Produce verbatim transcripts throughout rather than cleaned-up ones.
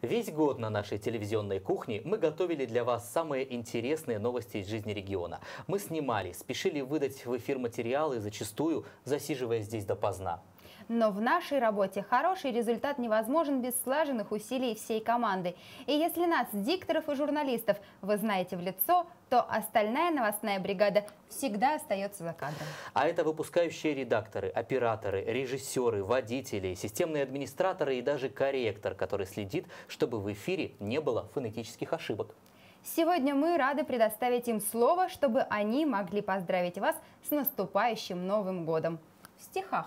Весь год на нашей телевизионной кухне мы готовили для вас самые интересные новости из жизни региона. Мы снимали, спешили выдать в эфир материалы, зачастую засиживаясь здесь допоздна. Но в нашей работе хороший результат невозможен без слаженных усилий всей команды. И если нас, дикторов и журналистов, вы знаете в лицо, то остальная новостная бригада всегда остается за кадром. А это выпускающие редакторы, операторы, режиссеры, водители, системные администраторы и даже корректор, который следит, чтобы в эфире не было фонетических ошибок. Сегодня мы рады предоставить им слово, чтобы они могли поздравить вас с наступающим Новым годом. В стихах.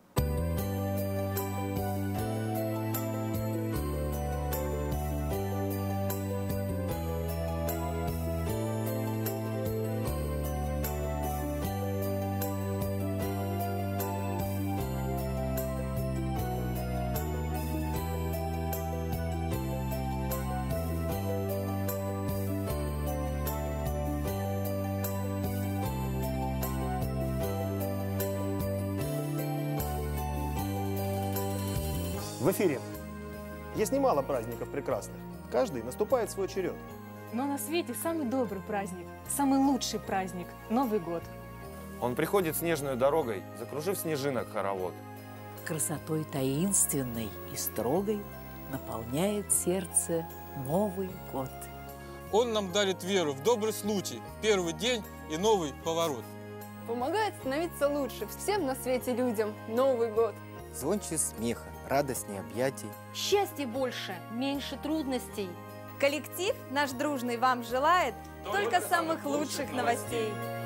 В эфире. Есть немало праздников прекрасных. Каждый наступает свой черед. Но на свете самый добрый праздник, самый лучший праздник – Новый год. Он приходит снежной дорогой, закружив снежинок хоровод. Красотой таинственной и строгой наполняет сердце Новый год. Он нам дарит веру в добрый случай, первый день и новый поворот. Помогает становиться лучше всем на свете людям. Новый год. Звонче смеха, радостнее объятий. Счастья больше, меньше трудностей. Коллектив наш дружный вам желает только, только самых лучших новостей.